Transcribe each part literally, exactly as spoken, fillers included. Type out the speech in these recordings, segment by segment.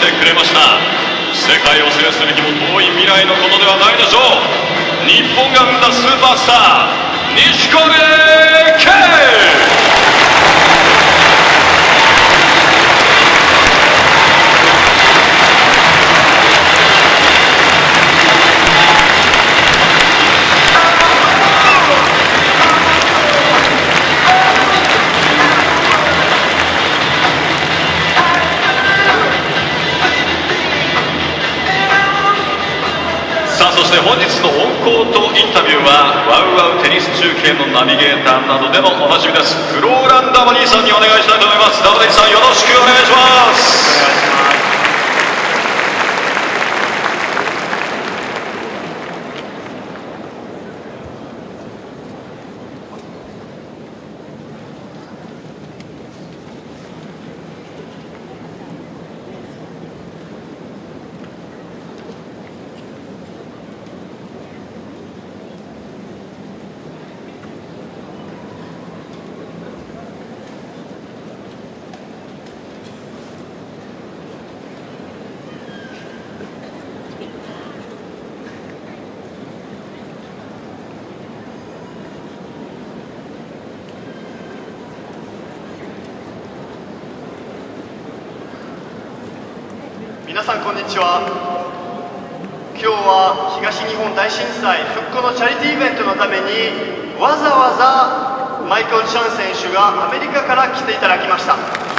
してくれました。世界を制する日も遠い未来のことではないでしょう。日本が生んだスーパースター、錦織圭。そして本日のオンコートインタビューはワウワウテニス中継のナビゲーターなどでもおなじみですフローラン・ダバニーさんにお願いしたいと思います。ダバニーさん、よろしくお願いします。お願いします。 皆さんこんにちは。今日は東日本大震災復興のチャリティーイベントのためにわざわざマイケル・チャン選手がアメリカから来ていただきました。そ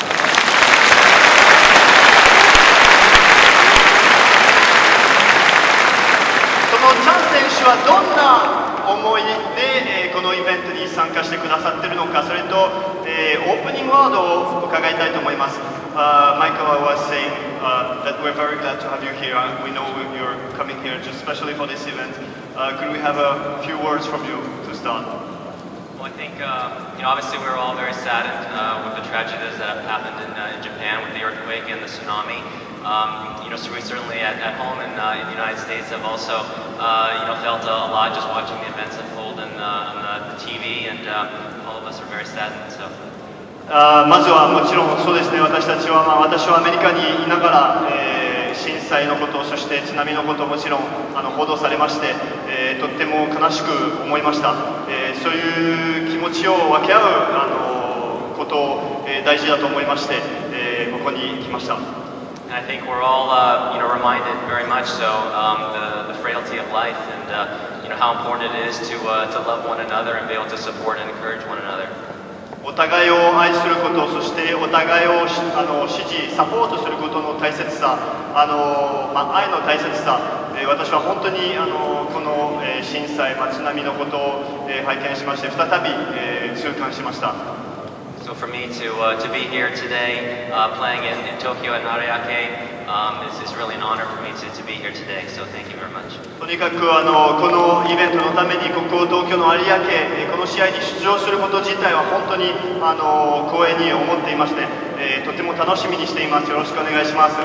のチャン選手はどんな思いで、えー、このイベントに参加してくださっているのか、それと、えー、オープニングワードを伺いたいと思います。Uh, Michael was saying uh, that we're very glad to have you here. We know you're coming here just especially for this event. Uh, could we have a few words from you to start? Well, I think uh, you know, obviously we're all very saddened uh, with the tragedies that have happened in, uh, in Japan with the earthquake and the tsunami. Um, you know, so we certainly at, at home in, uh, in the United States have also uh, you know, felt a, a lot just watching the events unfold in, uh, on the, the T V, and uh, all of us are very saddened. So. あまずはもちろんそうですね、私たちは、まあ、私はアメリカにいながら、えー、震災のこと、そして津波のこともちろんあの報道されまして、えー、とっても悲しく思いました。えー、そういう気持ちを分け合うあのことを、えー、大事だと思いまして、えー、ここに来ました。 And I think we're all, uh, you know, reminded very much so um, the, the frailty of life, and uh, you know how important it is to uh, to love one another and be able to support and encourage one another. お互いを愛すること、そしてお互いをあの支持、サポートすることの大切さ、あの、まあ、愛の大切さ、えー、私は本当にあのこの、えー、震災、まあ、津波のことを、えー、拝見しまして、再び、えー、痛感しました。 So for me to uh, to be here today, uh, playing in, in Tokyo and Ariake, um, is, is really an honor for me to, to be here today. So thank you very much. とにかくあのこのイベントのためにここ東京の有明、この試合に出場すること自体は本当にあの光栄に思っていまして、えー、とても楽しみにしています。よろしくお願いします。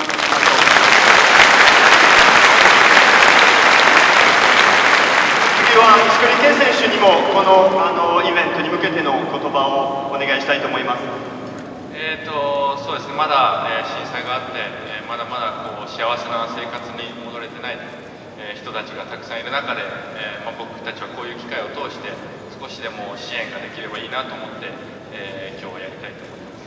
次は錦織圭選手にもこのあのイベントに向けての言葉をお願いしたいと思います。 えーとそうですね、まだ、えー、震災があって、えー、まだまだこう幸せな生活に戻れてない、えー、人たちがたくさんいる中で、えーまあ、僕たちはこういう機会を通して少しでも支援ができればいいなと思って、えー、今日はやりたいと思います。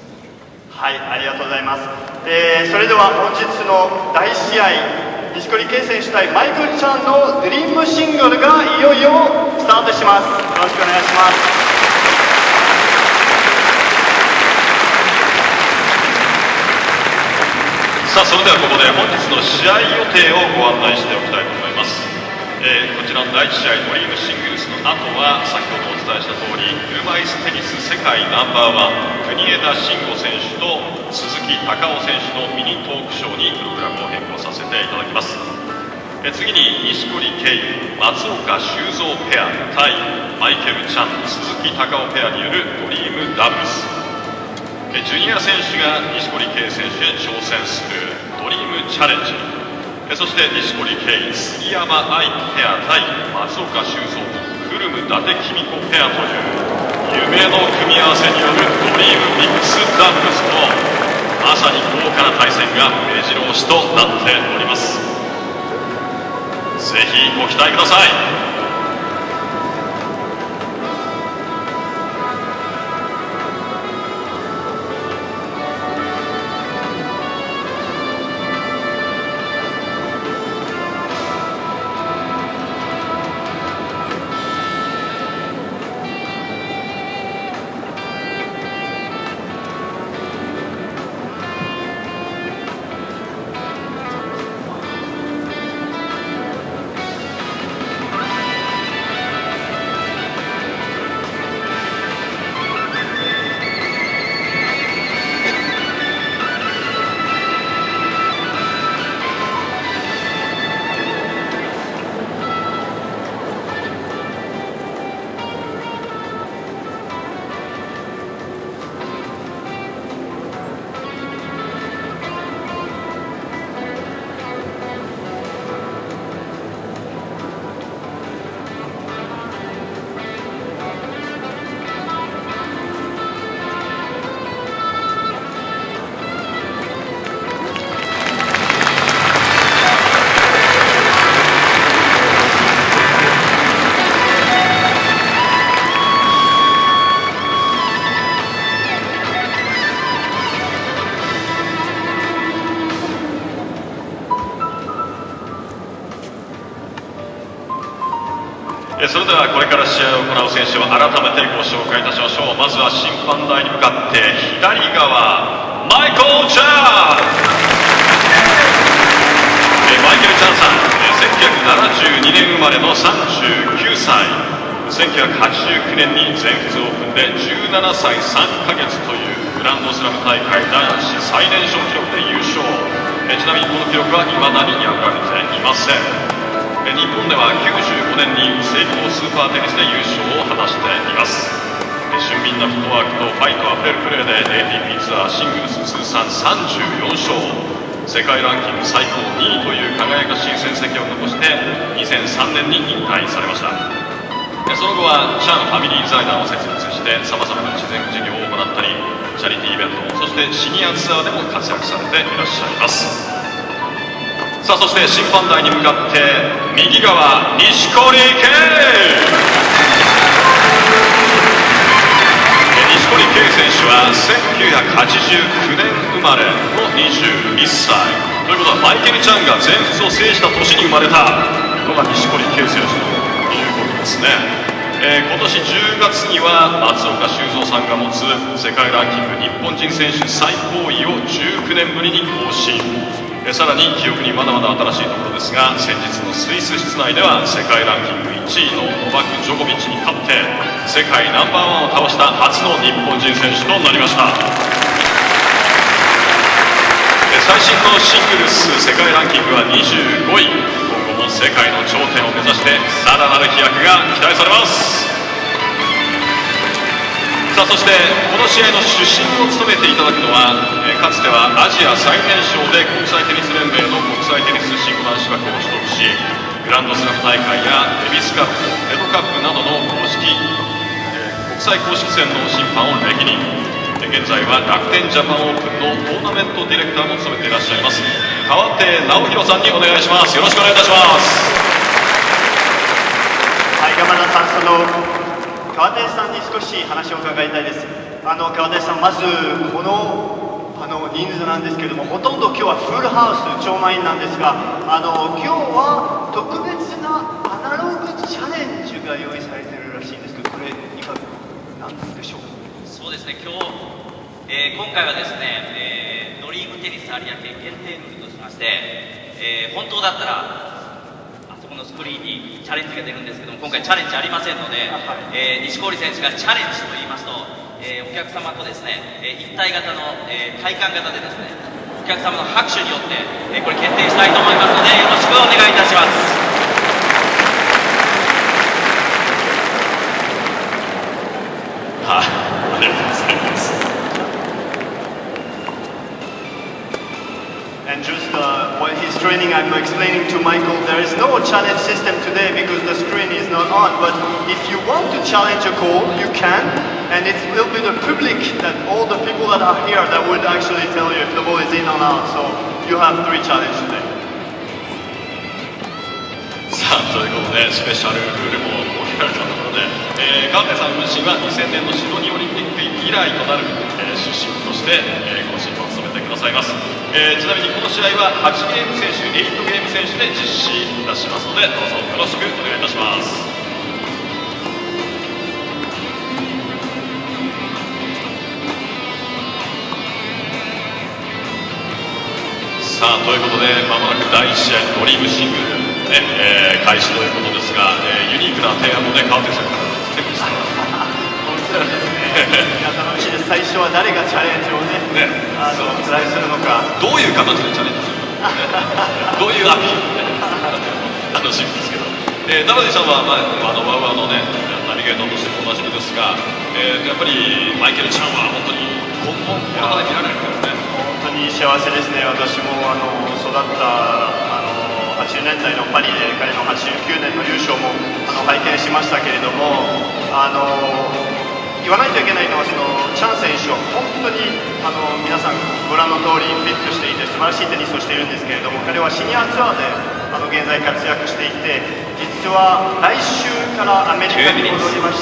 はい、ありがとうございます。えー、それでは本日の大試合、錦織圭選手対マイクル・チャンのドリームシングルがいよいよスタートします。よろしくお願いします。 さあ、それではここで本日の試合予定をご案内しておきたいと思います。えー、こちらの第一試合ドリームシングルスの後は先ほどお伝えした通り車椅子テニス世界ナンバーワン国枝慎吾選手と鈴木孝夫選手のミニトークショーにプログラムを変更させていただきます。えー、次に錦織圭松岡修造ペア対マイケル・チャン鈴木孝夫ペアによるドリームダブルス。えー、ジュニア選手が錦織圭選手へ挑戦するドリームチャレンジ。そして錦織圭杉山愛ペア対松岡修造古夢伊達公子ペアという夢の組み合わせによるドリームミックスダブルスのまさに豪華な対戦が目白押しとなっております。ぜひご期待ください。それではこれから試合を行う選手を改めてご紹介いたしましょう。まずは審判台に向かって左側、マイケル・チャン。マイケル・チャンさん、せんきゅうひゃくななじゅうにねん生まれのさんじゅうきゅうさい、せんきゅうひゃくはちじゅうきゅうねんに全仏オープンでじゅうななさいさんかげつというグランドスラム大会男子最年少記録で優勝。ちなみにこの記録はいまだに破られていません。日本ではきゅうじゅうごねんにセイコースーパーテニスで優勝を果たしています。俊敏なフットワークとファイトあふれるプレーで エーティーピー ツアーシングルス通算さんじゅうよんしょう、世界ランキング最高にいという輝かしい戦績を残してにせんさんねんに引退されました。その後はチャンファミリー財団を設立してさまざまな慈善事業を行ったり、チャリティーイベント、そしてシニアツアーでも活躍されていらっしゃいます。さあ、そして審判台に向かって右側、錦織圭。錦織圭選手はせんきゅうひゃくはちじゅうきゅうねん生まれのにじゅういっさいということは、マイケル・チャンが全仏を制した年に生まれたのが錦織圭選手ということですね。えー、今年じゅうがつには松岡修造さんが持つ世界ランキング日本人選手最高位をじゅうきゅうねんぶりに更新。さらに記憶にまだまだ新しいところですが、先日のスイス室内では世界ランキングいちいのノバク・ジョコビッチに勝って世界ナンバーワンを倒した初の日本人選手となりました。最新のシングルス世界ランキングはにじゅうごい。今後も世界の頂点を目指してさらなる飛躍が期待されます。さあ、そしてこの試合の主審を務めていただくのは、えー、かつてはアジア最年少で国際テニス連盟の国際テニス審判資格を取得し、グランドスラム大会やデビスカップ、エドカップなどの公式、えー、国際公式戦の審判を歴任。現在は楽天ジャパンオープンのトーナメントディレクターも務めていらっしゃいます。代わって直弘さんにお願いします。よろしくお願いいたします。 はい、山田さん、その川手さんに少し話を伺いたいです。あの川手さん、まずこのあの人数なんですけれども、ほとんど今日はフルハウス超満員なんですが、あの今日は特別なアナログチャレンジが用意されているらしいんですけど、これいかがなんでしょうか。 そうですね、今日、えー、今回はですね、えー、ドリームテニス有明限定ルールとしまして、えー、本当だったらのスクリーンにチャレンジが出るんですけども、今回チャレンジありませんので、えー、錦織選手がチャレンジと言いますと、えー、お客様とですね、えー、一体型の、えー、体感型でですね、お客様の拍手によって、えー、これ決定したいと思いますので、よろしくお願いいたします。 はい、ありがとうございます。 And just uh, while he's training, I'm explaining to Michael there is no challenge system today because the screen is not on. But if you want to challenge a call, you can. And it will be the public that all the people that are here that would actually tell you if the ball is in or out. So you have three challenges today. さあということでスペシャルルールも設けられたところで、えー、川手さん自身はにせんねんのシドニーオリンピック以来となる、えー、出身として、えー、この審判を務めてくださいます、えー、ちなみにこの試合ははちゲーム選手、はちゲーム選手で実施いたしますのでどうぞよろしくお願いいたします。さあということでまもなくだいいち試合ドリームシングルね、えー、開始ということですが、えー、ユニークな提案もね川手さんから来てました面白いですね。いや楽しいです。最初は誰がチャレンジをね、ねあのトライするのか、 どういう形でチャレンジするのか、ね、どういうアピールね楽しみですけど、えー、ダバディさんは、まあ、あのワウワウのねナビゲーターとしておなじみですが、えー、やっぱりマイケル・チャンは本当に今後この中で見られるからね。 本当に幸せですね。私もあの育ったあのはちじゅうねんだいのパリで彼のはちじゅうきゅうねんの優勝もあの拝見しましたけれども、あの言わないといけないのはそのチャン選手は本当にあの皆さんご覧の通りフィットしていて素晴らしいテニスをしているんですけれども、彼はシニアツアーであの現在活躍していて、実は来週からアメリカに戻りまして。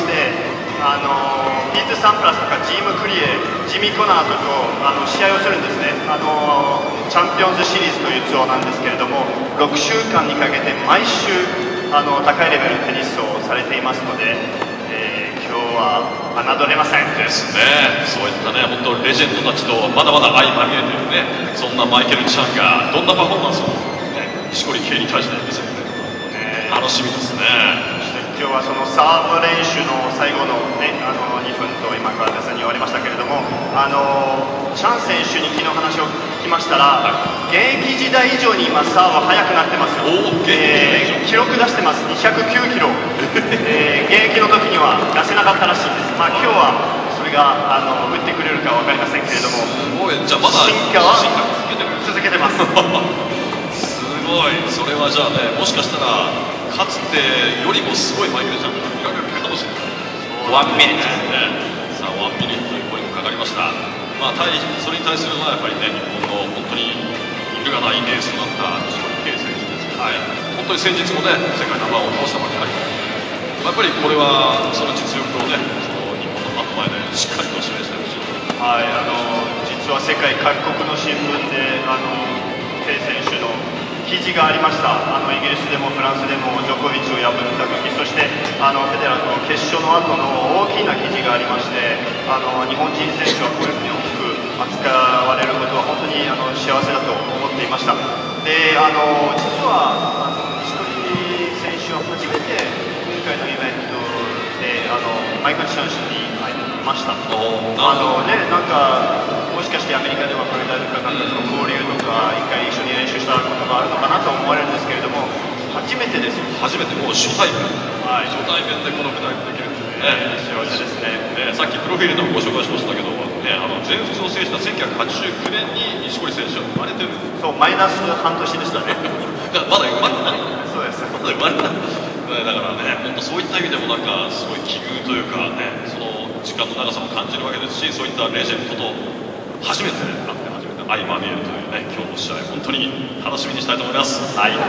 あのピート・サンプラスとかジーム・クリエ、ジミー・コナーととあの試合をするんですね。あのチャンピオンズシリーズというツアーなんですけれども、ろくしゅうかんにかけて毎週あの高いレベルのテニスをされていますので、えー、今日は侮れませんですね。そういったね本当レジェンドたちとまだまだ相まみえているね、そんなマイケル・チャンがどんなパフォーマンスを、ね、錦織圭に対して見せてくれるか、ね、楽しみですね。 今日はそのサーブ練習の最後の、ね、あのにふんと今川田さんに言われましたけれども、あのチャン選手に昨日話を聞きましたら、はい、現役時代以上に今サーブ速くなってますよ。えー、記録出してます。にひゃくきゅうキロ、えー、現役の時には出せなかったらしいんです。まあ今日はそれがあの打ってくれるか分かりませんけれども、 すごい。じゃあまだ進化は進化続けてる続けてますすごい。それはじゃあね、もしかしたらかつてよりもすごいマイケル・チャンが見られるかもしれない。ワンミニットですね。さあワンミニットという声もかかりました。まあ対それに対するのはやっぱりね、日本の本当に揺るがないエースとなった錦織圭選手ですけど、はい、本当に先日もね世界ナンバーワンを倒したばかりやっぱりこれはその実力をね、その日本のファンの前でしっかりと示してほしい。 はい、あの実は世界各国の新聞であの圭選手の記事がありました。あのイギリスでもフランスでもジョコビッチを破った時、そしてあのフェデラーとの決勝の後の大きな記事がありまして、あの日本人選手はこういうふうに大きく扱われることは本当にあの幸せだと思っていました。で、あの実はあの錦織選手は初めて今回のイベントであのマイケル・チャン氏に会いました。あのね、なんかもしかしてアメリカではこれだけなんかその交流とか一回一緒に練習したことがあるのかなと思われるんですけれども、初めてですよ。 初めてもう初対面、はい、初対面でこの舞台ができるんですね。 幸せですね。 ね、さっきプロフィールでもご紹介しましたけど、ね、あの全仏を制したせんきゅうひゃくはちじゅうきゅうねんに錦織選手は生まれてる。 そう、マイナス半年でしたね。 まだ生まれてない。 そうです。 まだ生まれてない。だからね、本当そういった意味でもなんかすごい奇遇というかね、その時間の長さも感じるわけですし、そういったレジェンドと初めて会って初めて相まみえるというね、今日の試合本当に楽しみにしたいと思います。はい。さ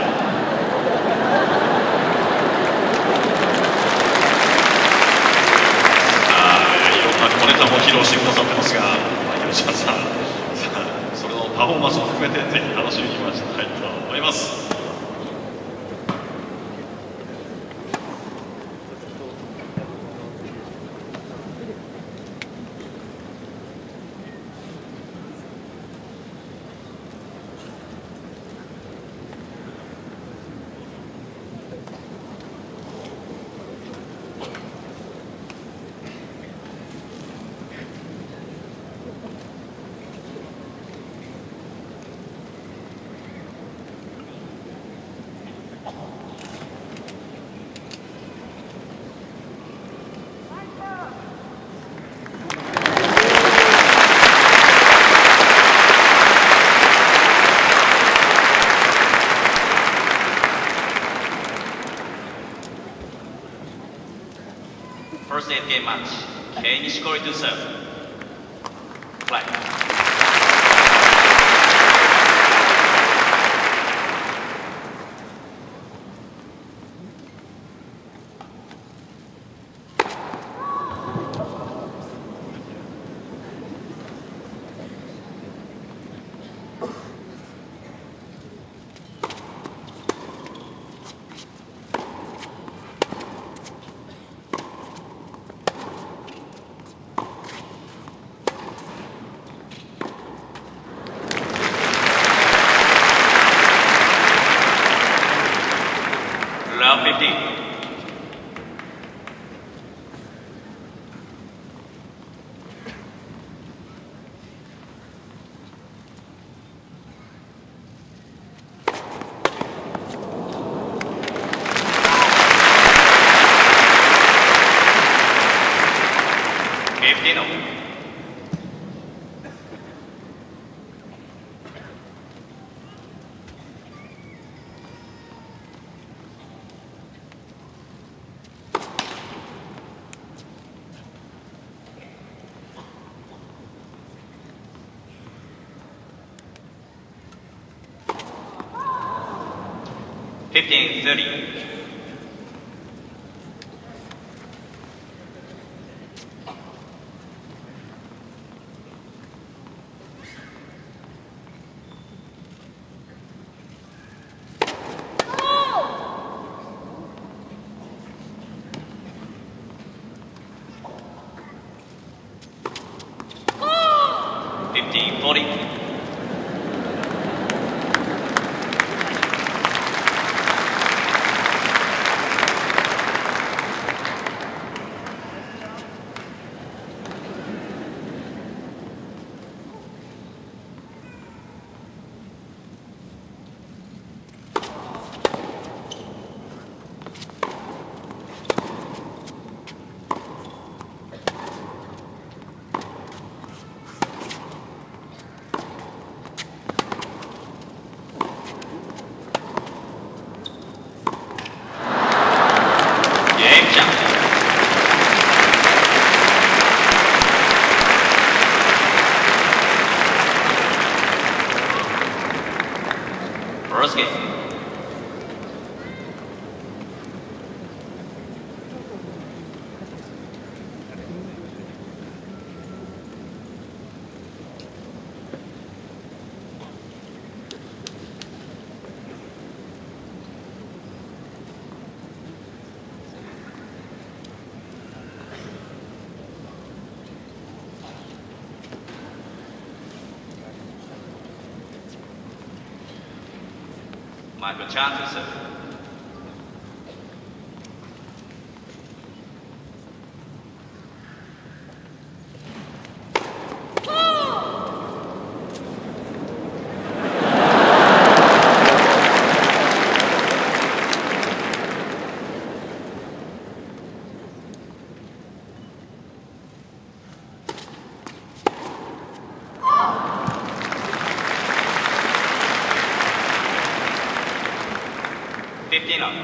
あ、いろんな小ネタも披露してくださってますが、マイケル・チャンさん、それのパフォーマンスも含めてぜひ楽しみに待ちたいと思います。 First eight game match. Okay, Nishikori to serve. Flag. Round fifteen. fifteen. fifteen thirty. fifteen forty. First game. Michael Chan to serve. fifteen up.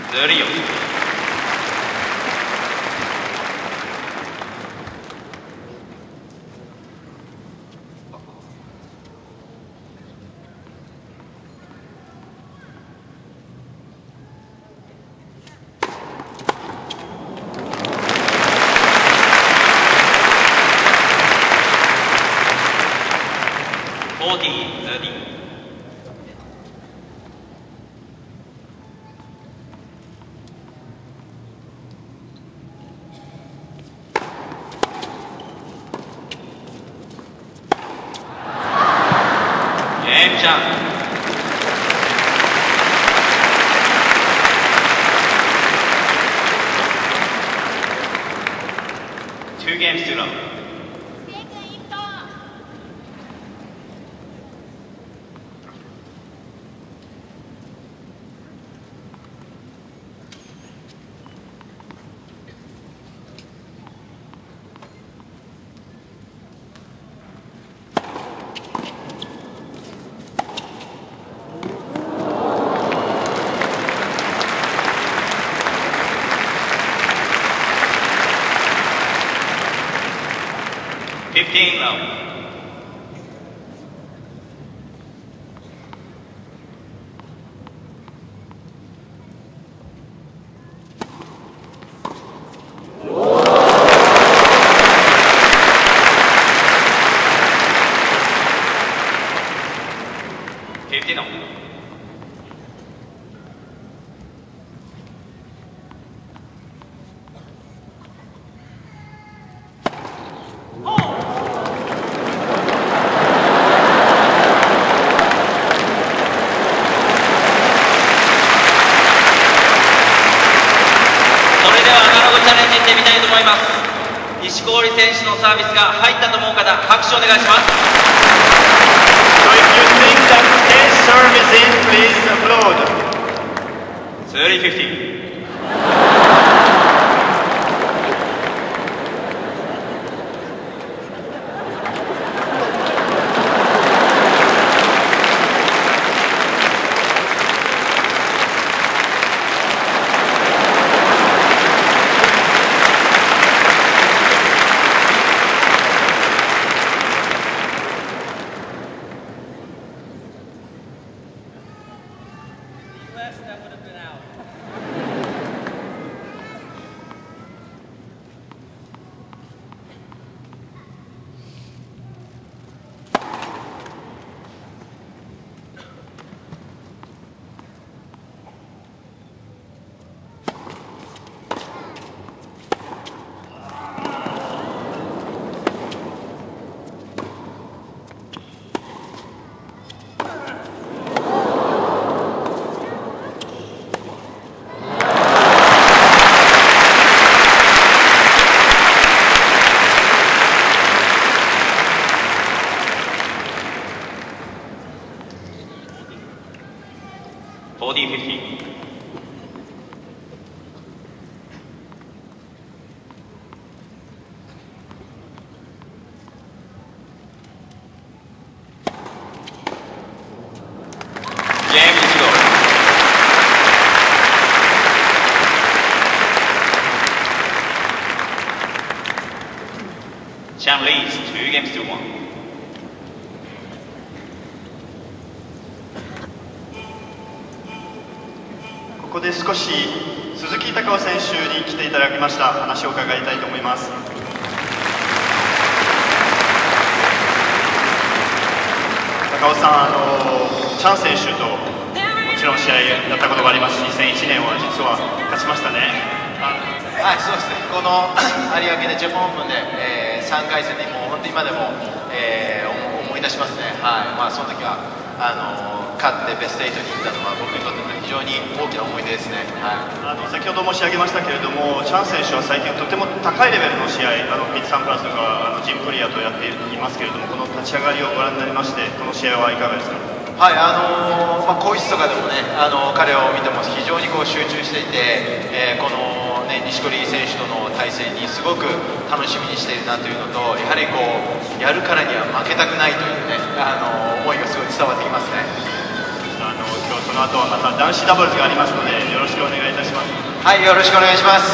スリーオン。フォーティー、スリー。Two games too long. Fifteen love. Fifteen love.錦織選手のサービスが入ったと思う方、拍手お願いします。 So if you think that his serve is in, please applaud. スリーフィフティー。フォーティーフィフティー。ゲームいちゴール。Champ leads two games to one. ここで少し鈴木孝夫選手に来ていただきました。話を伺いたいと思います。孝夫さん、あのチャン選手ともちろん試合やったことがありますし、にせんいちねんは実は勝ちましたね。 はい、そうですね。この有明でジャパンオープンで、えー、さんかい戦でもう本当に今でも、えー、思い出しますね。はい、まあその時はあの勝ってベストエイトに行ったのは僕にとって非常に大きな思い出ですね。はい、 あの先ほど申し上げましたけれども、チャン選手は最近とても高いレベルの試合、あのピッツサンプラスとかあのジムクリアとやっていますけれども、この立ち上がりをご覧になりまして、この試合はいかがですか？ はい、あのーまあ、更衣室とかでもね、あのー、彼を見ても非常にこう集中していて、えー、この、ね、錦織選手との対戦にすごく楽しみにしているなというのと、やはりこうやるからには負けたくないというね、あのー、思いがすごい伝わってきますね。 あの今日その後はまた男子ダブルスがありますので、よろしくお願いいたします。 はい、よろしくお願いします。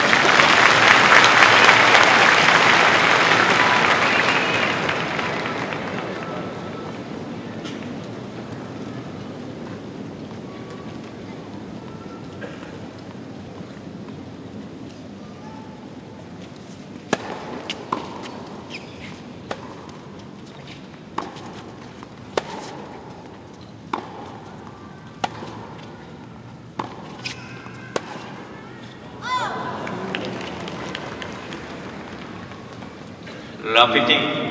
ラブフィフティーン。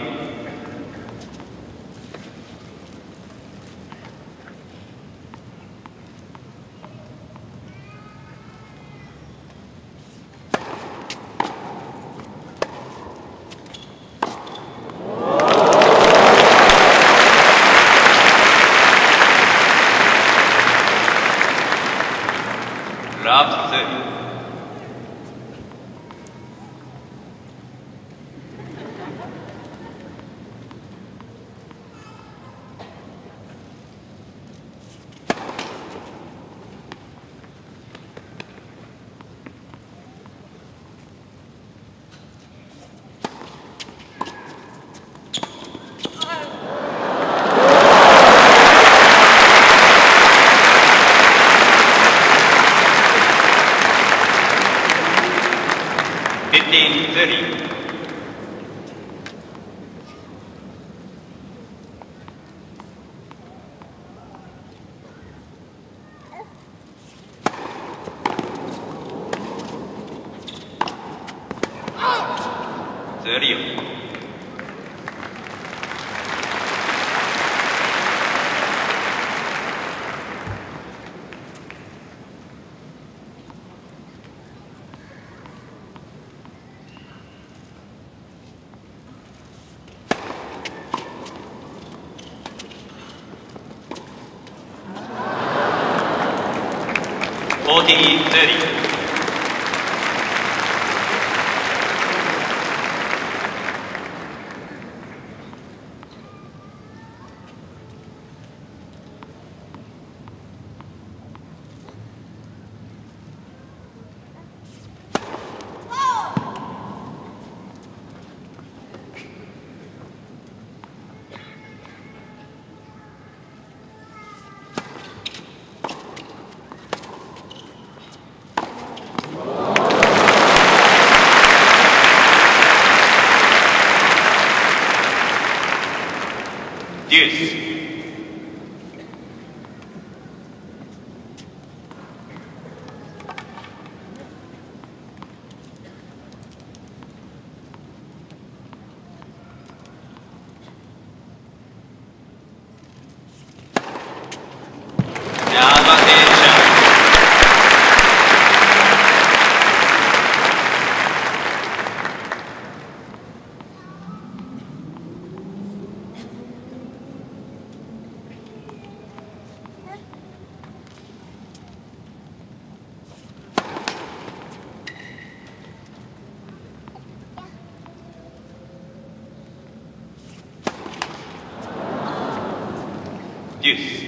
ラブツー。fifteen thirty. thirty. forty thirty. Deuce. Advantage. Deuce.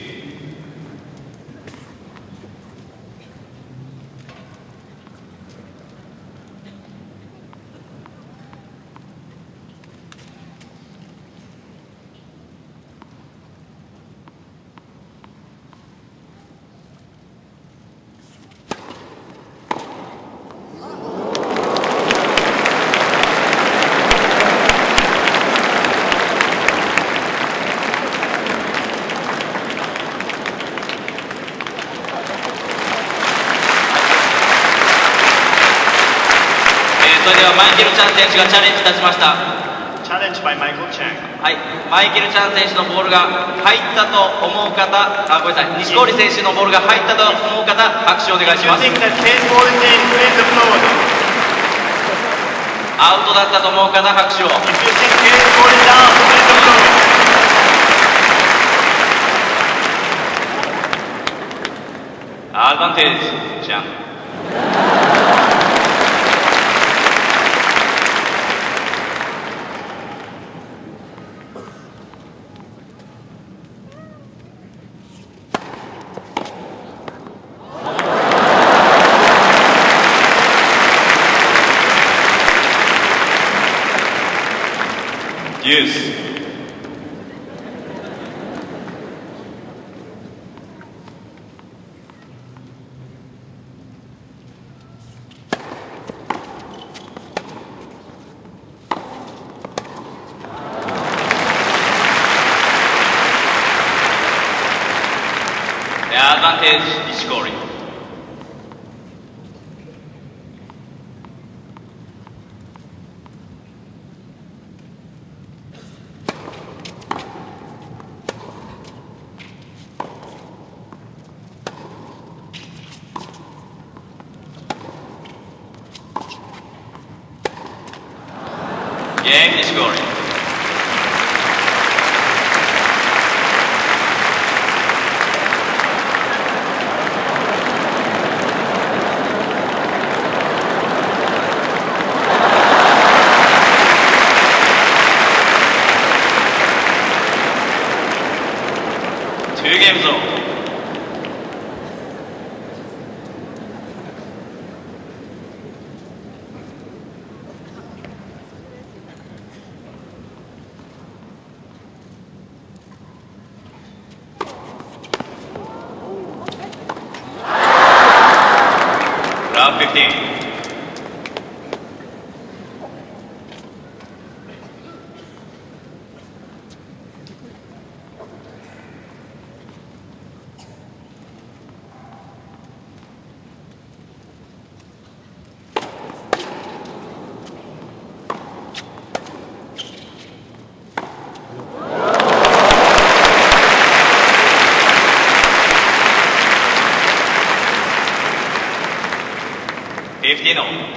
Eh, それではマイケル・チャン選手がチャレンジいたしました。 チャレンジ by Michael Chang。 はい、マイケル・チャン選手のボールが入ったと思う方、あ、ごめんなさい、錦織選手のボールが入ったと思う方、拍手をお願いします。アウトだったと思う方、拍手を。アドバンテージ、チャン。 Deuce. Advantage, Nishikori. Game, Nishikori. Two games on. Round fifteen. fifteen on.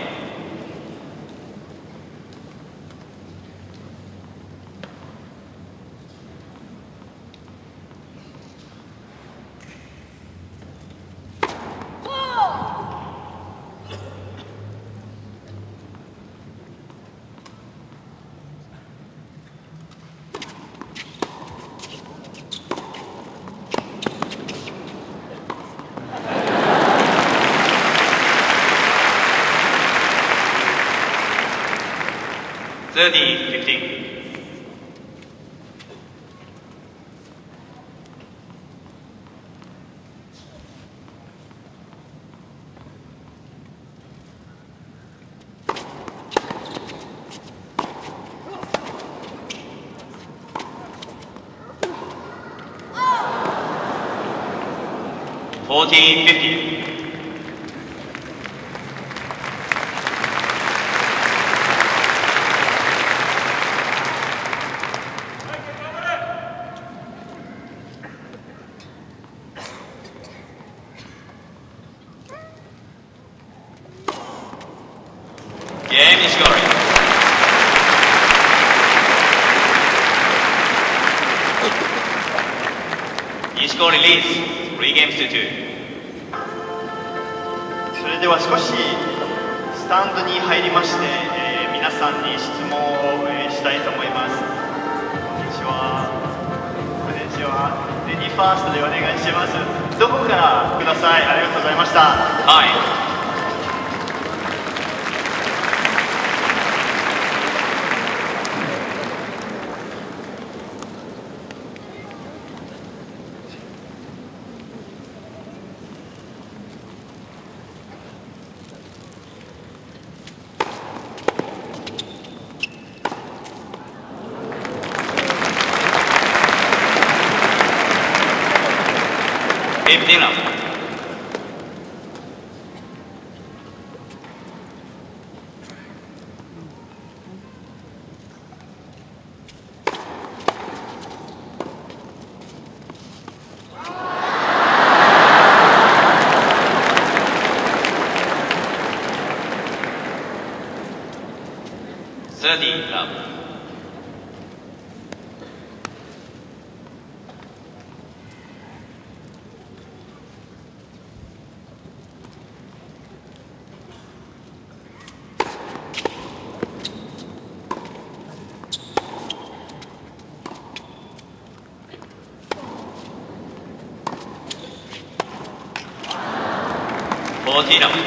thirty fifteen. fourteen fifty. Game is scoring. Nishikori leads three games to two. それでは少しスタンドに入りまして、えー、皆さんに質問を、えー、したいと思います。こんにちは。こんにちは。レディーファーストでお願いします。どこからください。ありがとうございました。 はい。fifteen up. thirty up. fourteen up.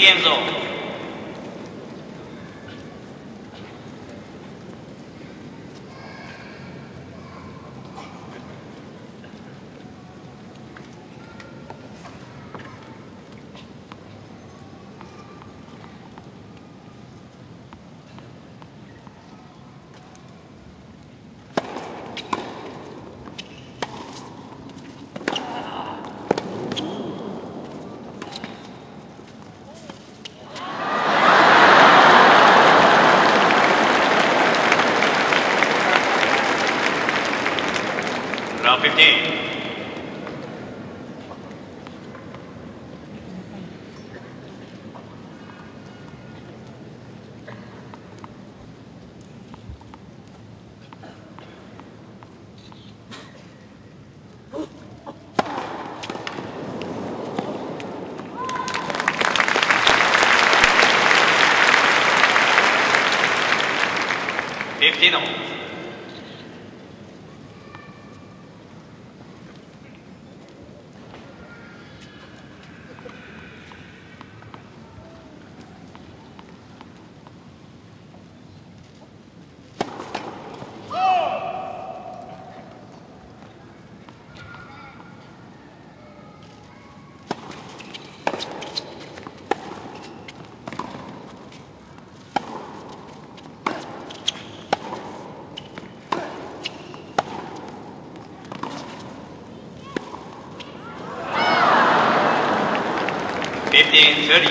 ゲームゾーン。Round fifteen. fifteen all. fifteen thirty.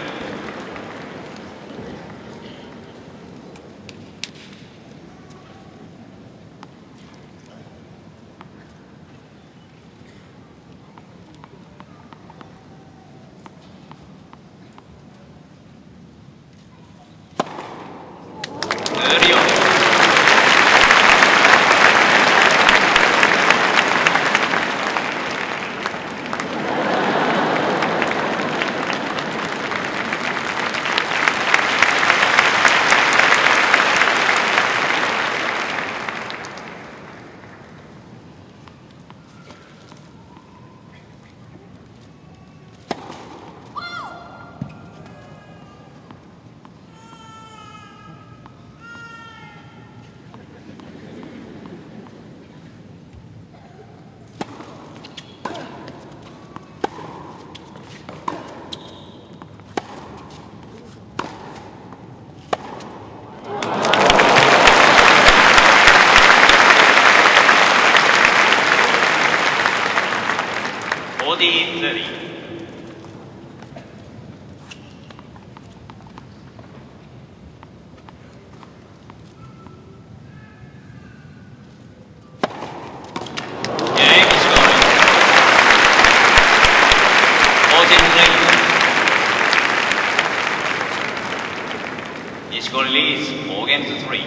fourteen thirty. Game is going. fourteen thirty. Nishikori leads four games to three.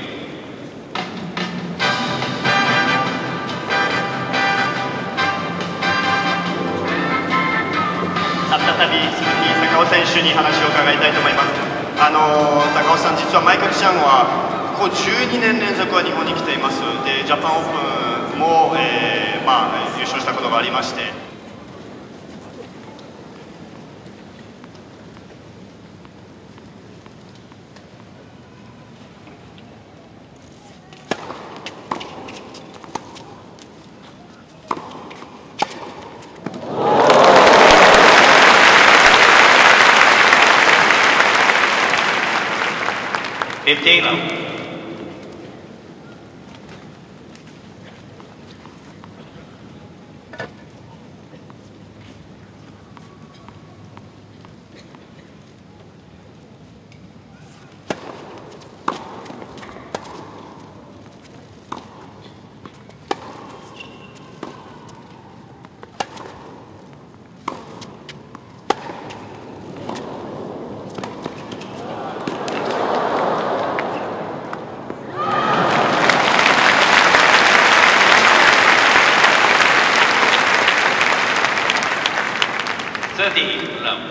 再び鈴木孝夫選手に話を伺いたいと思います。あの高尾さん、実はマイカル・チャンはここじゅうにねん連続は日本に来ています。でジャパンオープンも、えーまあ、優勝したことがありまして、 fifteen round. thirteen round.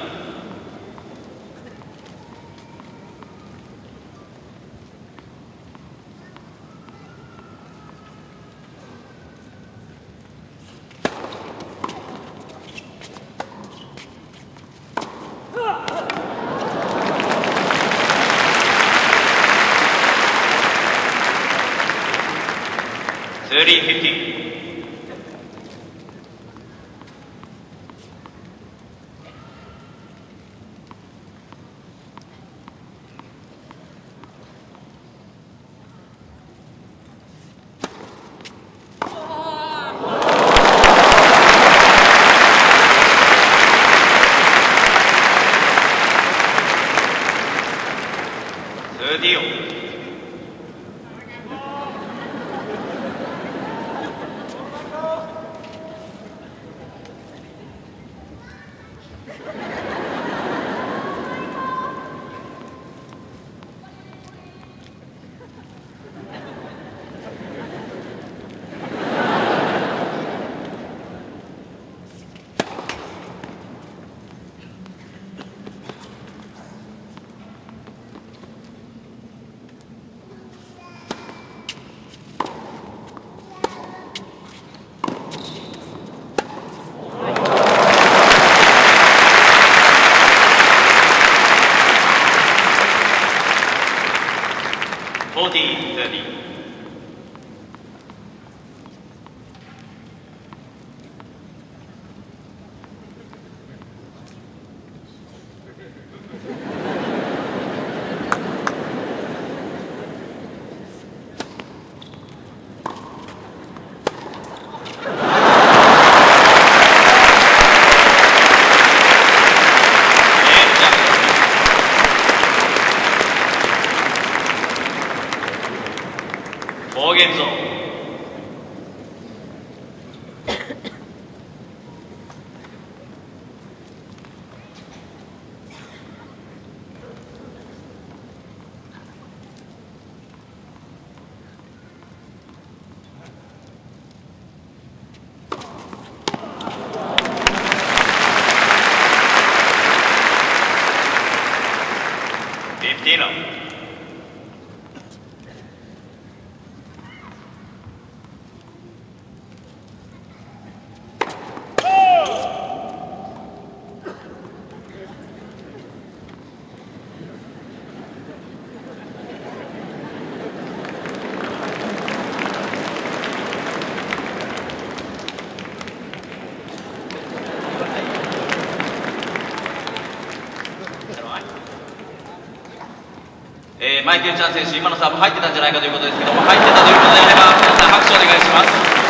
マイケル・チャン選手、今のサーブ入ってたんじゃないかということですけども、入ってたということであれば皆さん拍手お願いします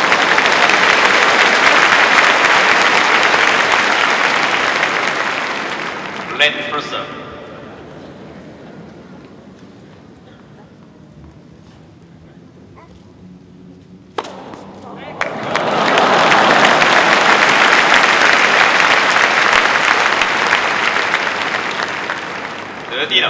。Red first serve. Thirty up.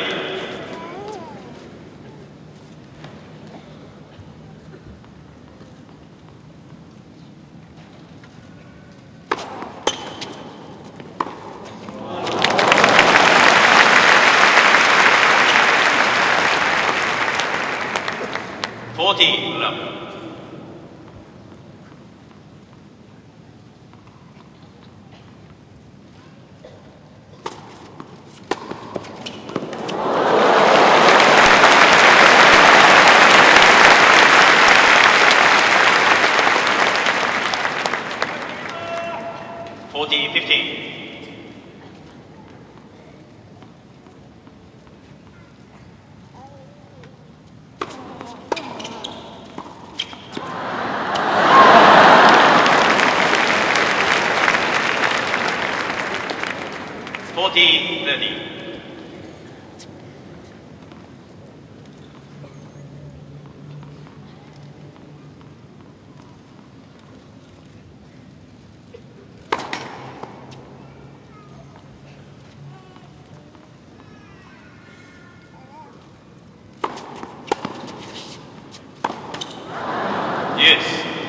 Forty love. Forty fifteen. Forty thirty. Yes.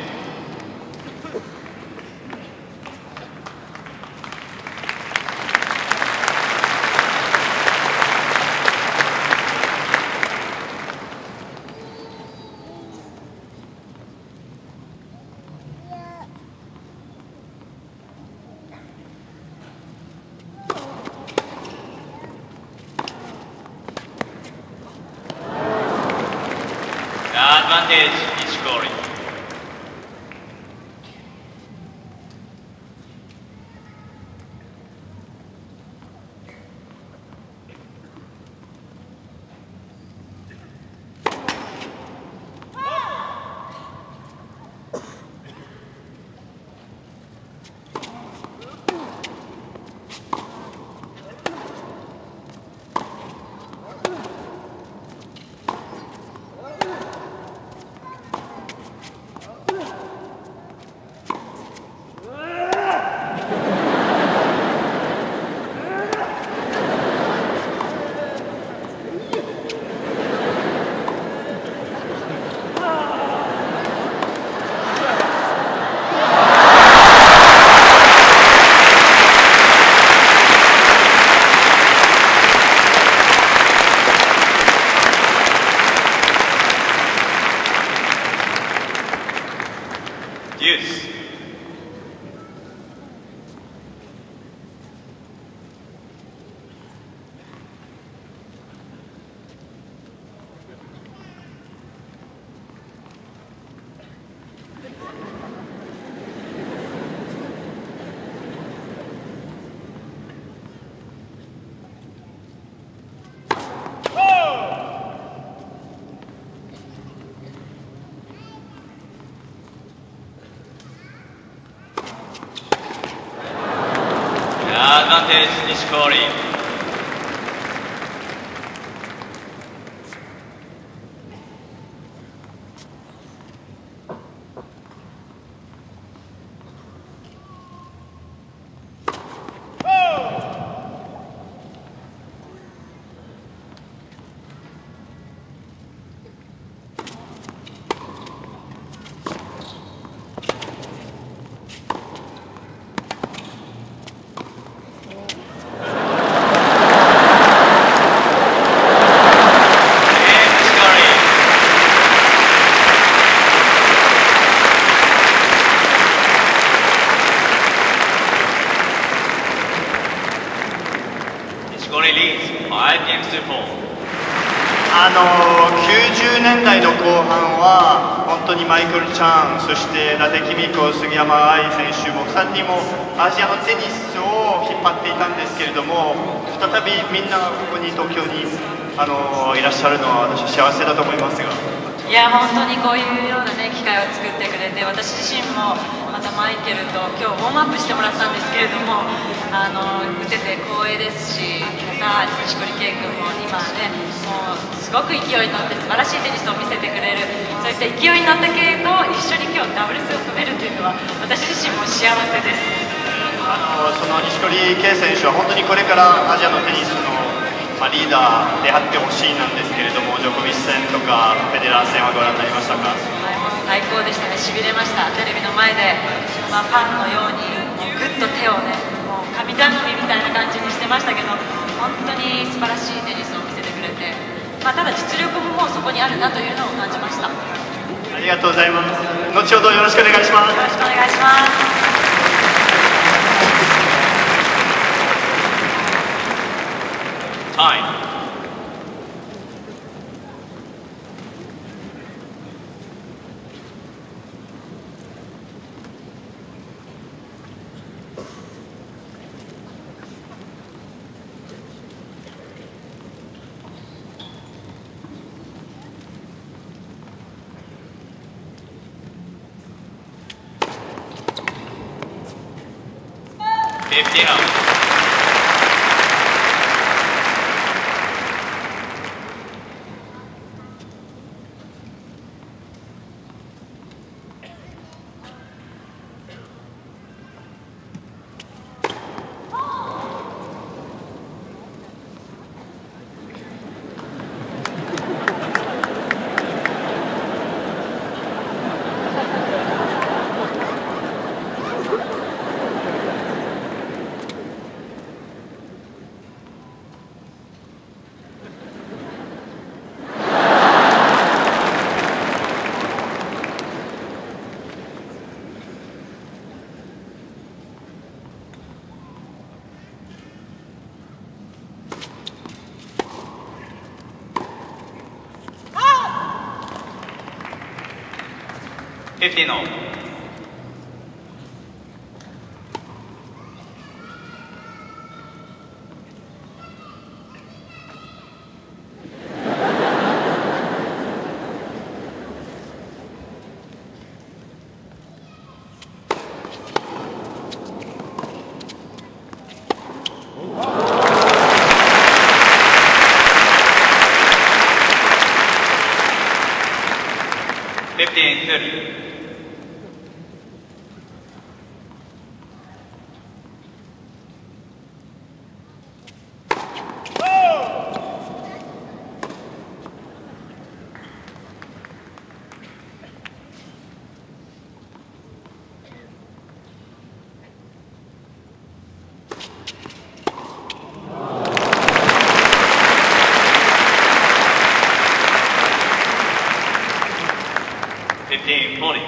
Advantage in scoring. Yes. Advantage Nishikori. five games to four. あのきゅうじゅうねんだいの後半は本当にマイケル・チャン、そして伊達公子、杉山愛選手もさんにんもアジアのテニスを引っ張っていたんですけれども、再びみんながここに東京に来あのいらっしゃるのは私は幸せだと思いますが。 いや本当にこういうような、ね、機会を作ってくれて、私自身もまたマイケルと今日ウォームアップしてもらったんですけれども、あの打てて光栄ですし、また錦織圭君も今ね、もうすごく勢いに乗って素晴らしいテニスを見せてくれる、そういった勢いに乗った系と一緒に今日ダブルスを組めるというのは私自身も幸せです。 あのその錦織圭選手は本当にこれからアジアのテニスのまあ、リーダーであってほしいなんですけれども、ジョコビッチ戦とかフェデラー戦はご覧になりましたか？ 最高でしたね、しびれました。テレビの前で、まあ、ファンのようにもうぐっと手をね、もう神頼みみたいな感じにしてましたけど、本当に素晴らしいテニスを見せてくれて、まあ、ただ実力ももうそこにあるなというのを感じました。 ありがとうございます。後ほどよろしくお願いします。 よろしくお願いします。 Time. Fifty out. Fifteen all. Fifteen thirty. Fifteen forty.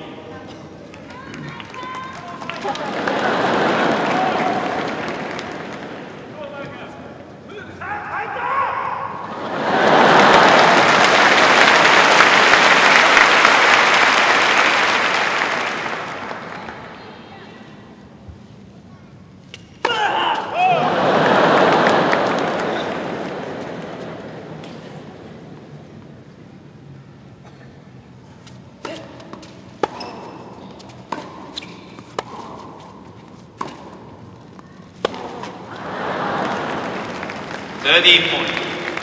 Thirty points.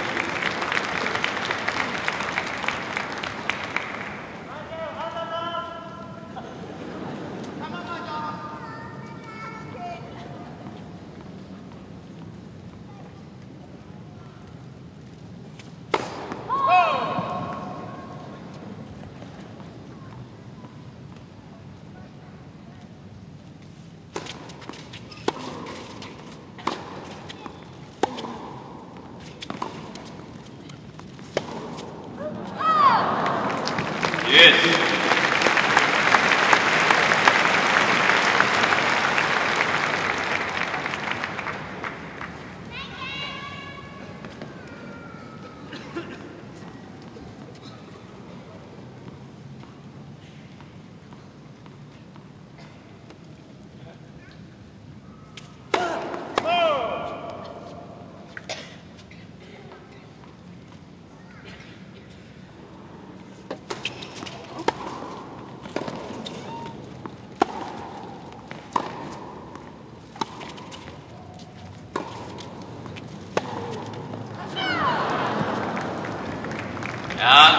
Yes.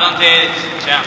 Advantage, champ.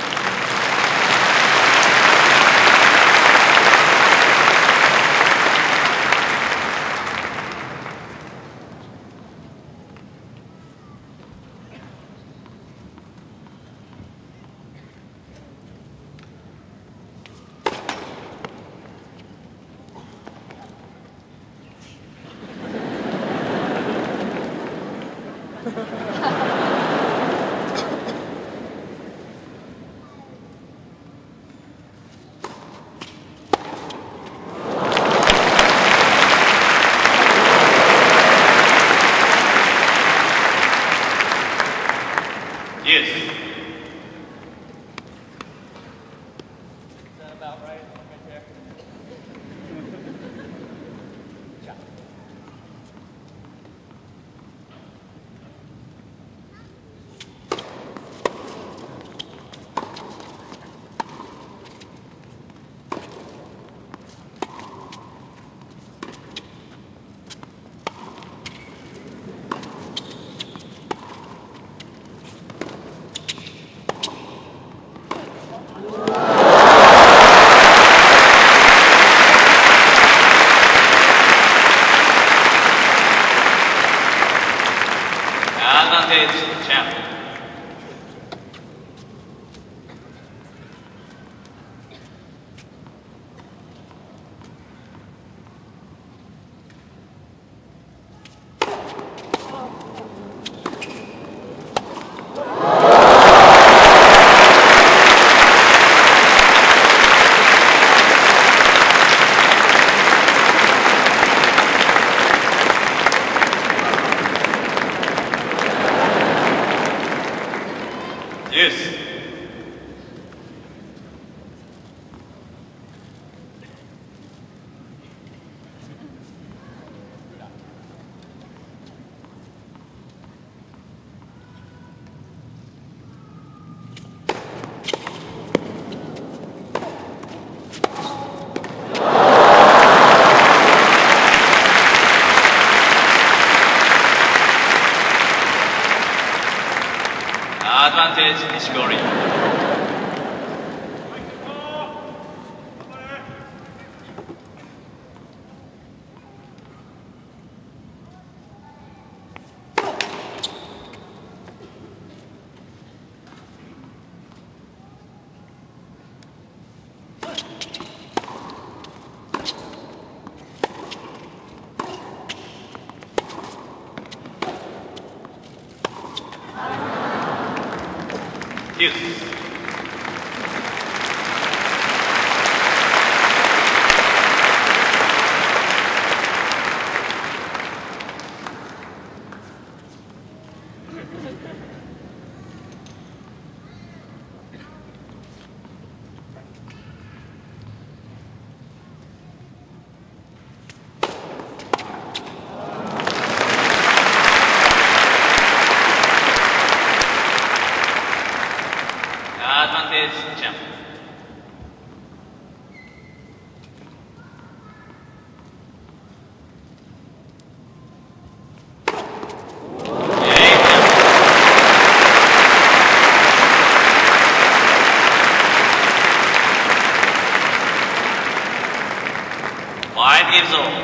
Advantage, Nishikori. Deuce. Advantage, champ. Five games old.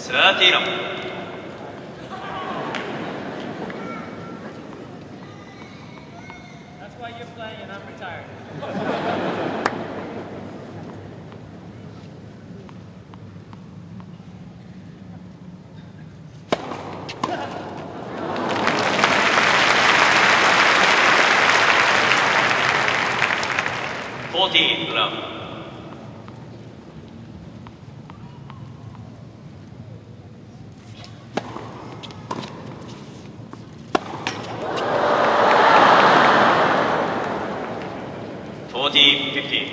サーティーラム。fourteen love. fourteen fifteen.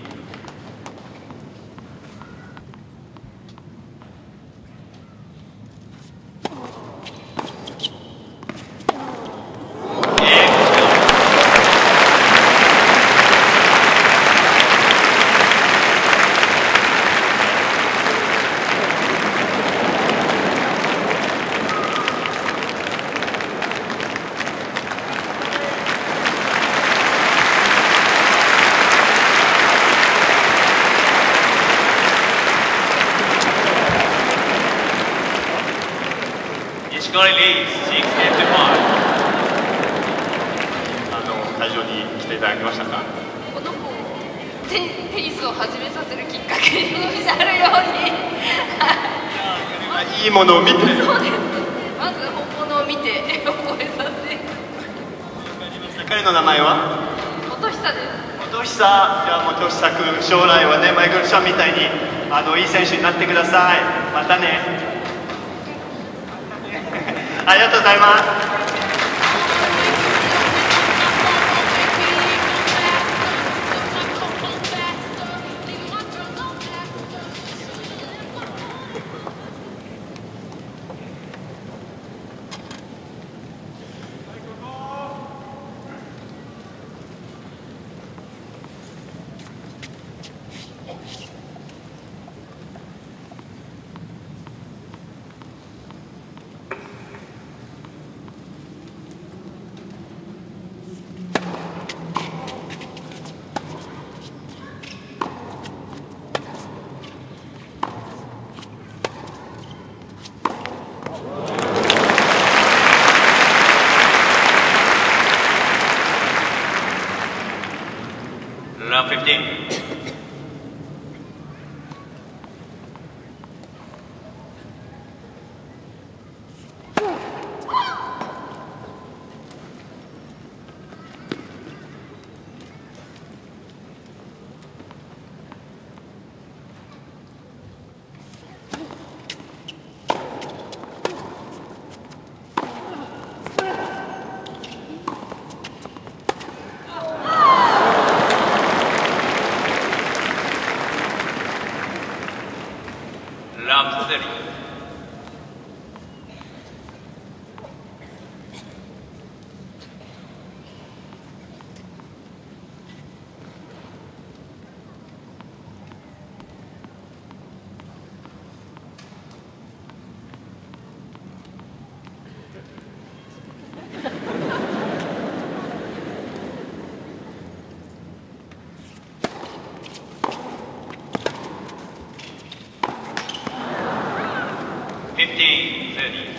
Nishikori leads six game to five. あの会場に来ていただきましたか。 この子テテニスを始めさせるきっかけになるようにいいものを見て。 そうです。まず本物を見て覚えさせ。 彼の名前は元久です。 元久。じゃあ元久君、将来はねマイケル・シャンみたいにあのいい選手になってください。またね。ありがとうございます。 Love fifteen. Love thirty. Fifteen thirty.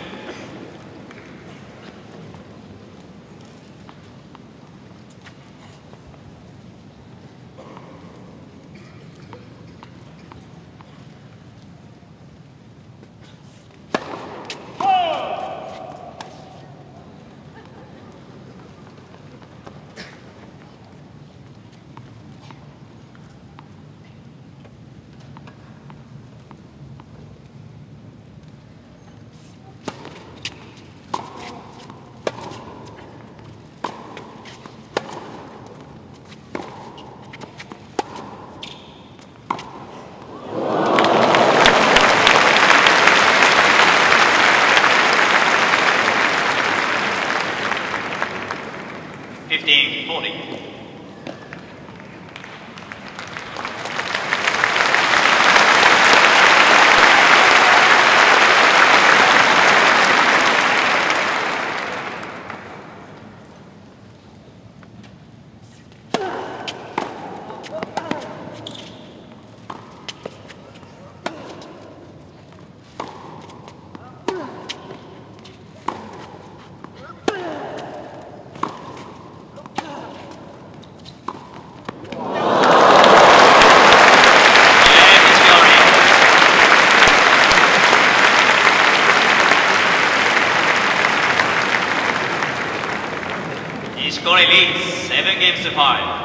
Nishikori leads seven games to five.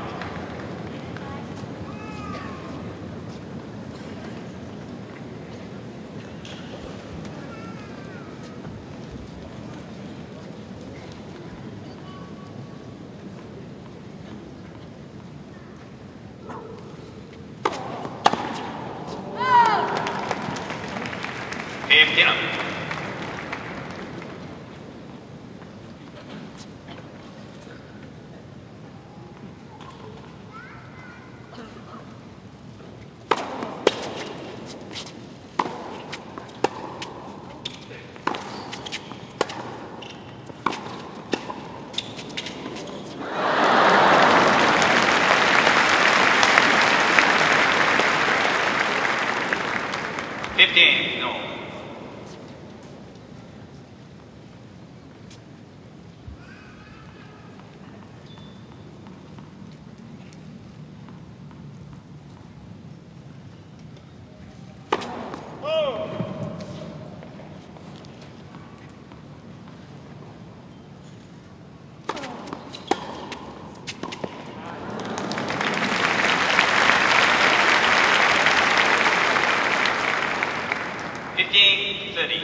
fifteen. fifteen, no. fifteen thirty.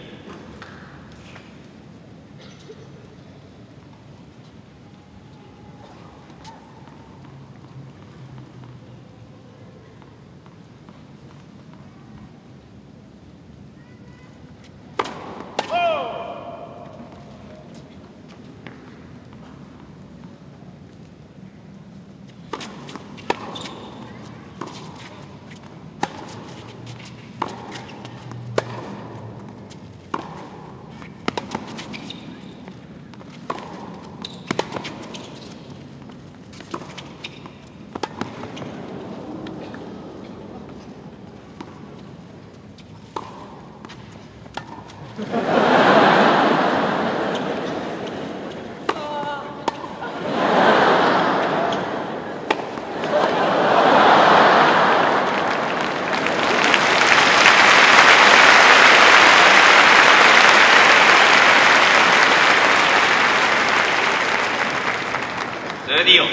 thirty.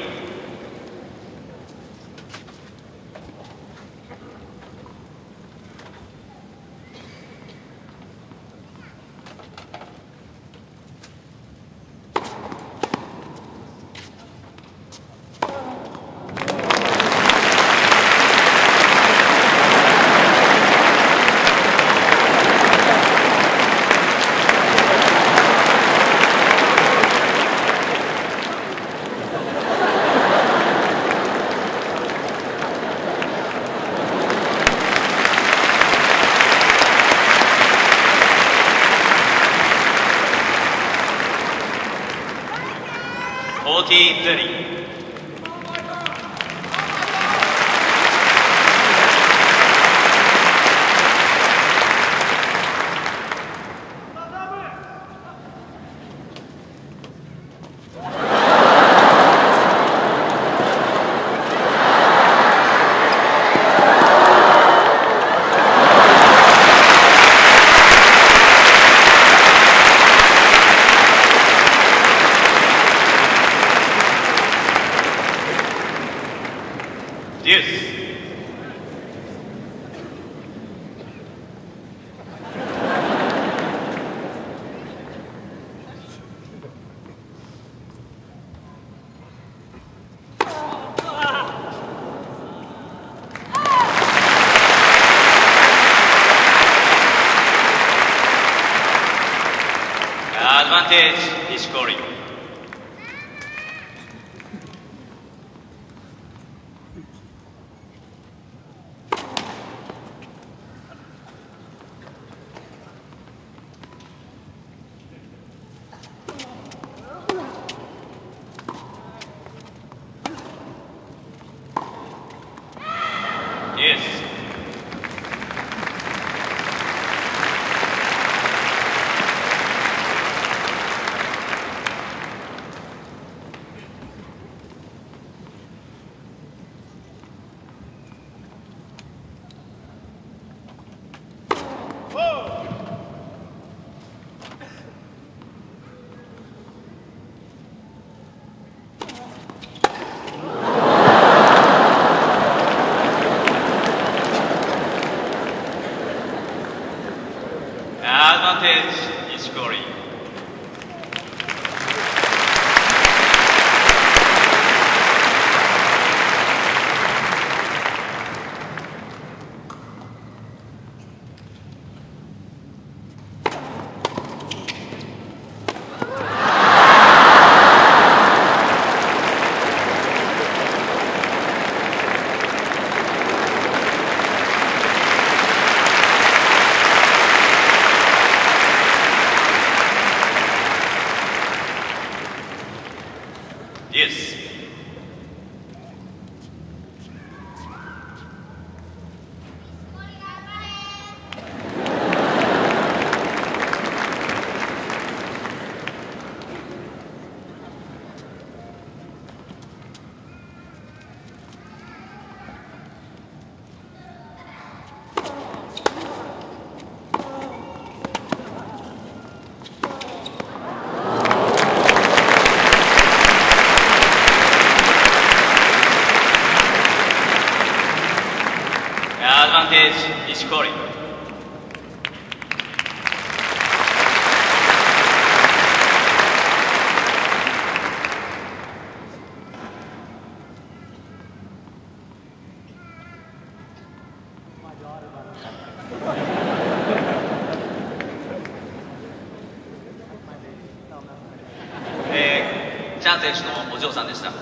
forty thirty. Yes. Advantage, Nishikori. Yes. ドバンテージ、錦織。Yes. Advantage, Nishikori.えー、チャン選手のお嬢さんでした。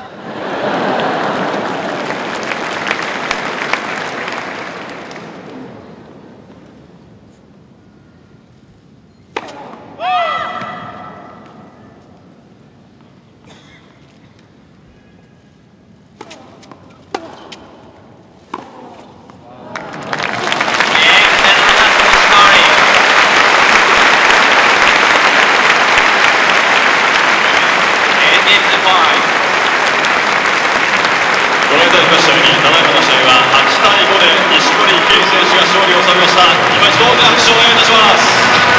ご覧いただきましたように、ななかの試合ははちたいごで錦織圭選手が勝利を収めました。今一度大きな拍手をお願いいたします。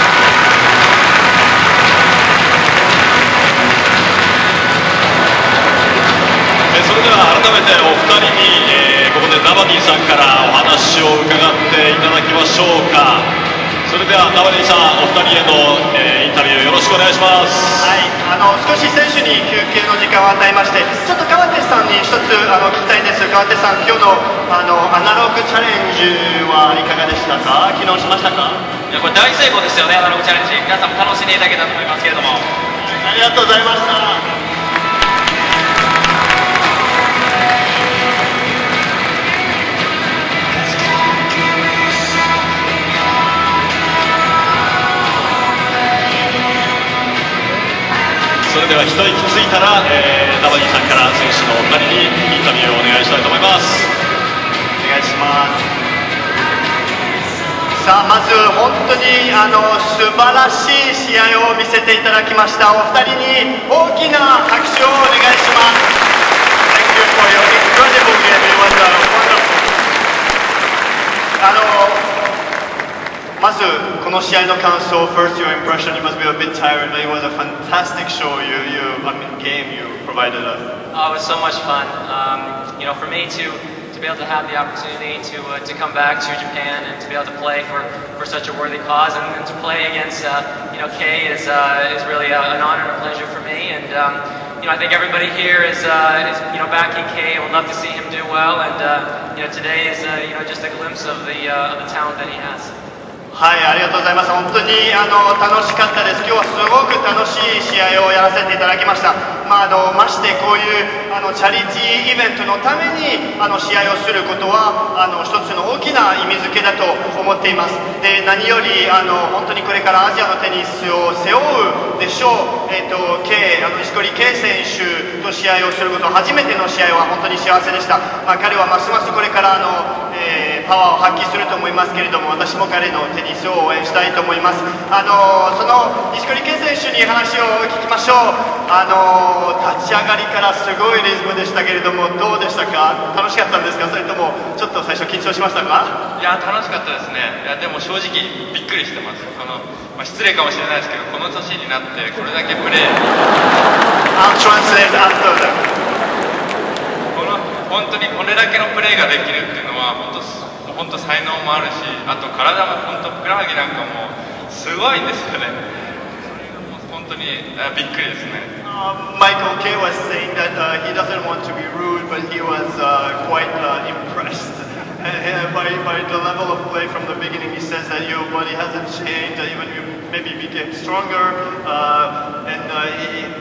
えそれでは改めてお二人に、えー、ここでナバディさんからお話を伺っていただきましょうか。それではナバディさん、お二人への、えー、インタビューよろしくお願いします。 はい、あの少し選手に休憩の時間を与えまして、ちょっと川手さんに一つあの聞きたいんです。川手さん、今日のあのアナログチャレンジはいかがでしたか？昨日しましたか？ いや、これ大成功ですよね、アナログチャレンジ。皆さんも楽しんでいただけたと思いますけれども。 ありがとうございました。 それでは一息ついたら、えー、ナバディさんから選手のお二人にインタビューをお願いしたいと思います。 お願いします。さあ、まず本当にあの素晴らしい試合を見せていただきました。お二人に大きな拍手をお願いします。 Thank you for your incredible game. It was wonderful. あのまずこの試合の感想、first your impression, you must be a bit tired, but it was a fantastic show, you, you, I mean, game you provided us. Oh, it was so much fun. Um, you know, for me to to be able to have the opportunity to uh, to come back to Japan and to be able to play for, for such a worthy cause, and, and to play against uh, you know Kei is uh, is really a, an honor and a pleasure for me. And um, you know, I think everybody here is uh, is you know backing Kei. I would love to see him do well. And uh, you know, today is uh, you know just a glimpse of the uh, of the talent that he has. はい、ありがとうございます。本当にあの楽しかったです。今日はすごく楽しい試合をやらせていただきました。まあ、あのましてこういうあのチャリティーイベントのためにあの試合をすることはあの一つの大きな意味付けだと思っています。で、何よりあの本当にこれからアジアのテニスを背負うでしょう。えっ、ー、と K あの錦織圭選手と試合をすること、初めての試合は本当に幸せでした。まあ、彼はますますこれからあの、えー、パワーを発揮すると思いますけれども、私も彼のテニスを応援したいと思います。あのその錦織圭選手に話を聞きましょう。あの立ち上がりからすごいリズムでしたけれども、どうでしたか？楽しかったんですか？それともちょっと最初緊張しましたか？ いや楽しかったですね。いやでも正直びっくりしてます。この、まあ、失礼かもしれないですけど、この年になってこれだけプレー I'll translate after that. この本当にこれだけのプレーができるっていうのは本当本当才能もあるし、あと体も本当ふくらはぎなんかもすごいんですよね。本当にびっくりですね。 Uh, Michael Kay was saying that uh, he doesn't want to be rude, but he was uh, quite uh, impressed by, by the level of play from the beginning. He says that your body hasn't changed, that even you maybe became stronger, uh, and uh, he,